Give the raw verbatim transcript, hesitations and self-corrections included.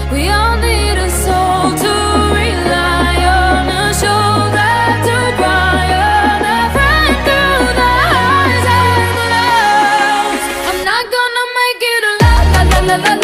We all need a soul to rely on, a shoulder to cry on, a friend through the highs and the lows. I'm not gonna make it alone, la la la la.